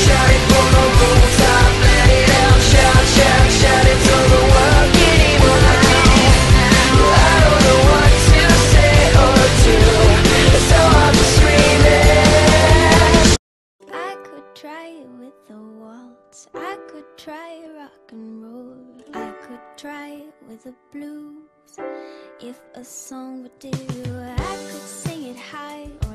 shout it from the rooftop, let it out. Shout, shout, shout it till the world came around. I don't know what to say or do, it's so hard to scream it. I could try it with a waltz, I could try rock and roll, I could try it with the blues, if a song would do. I could sing it high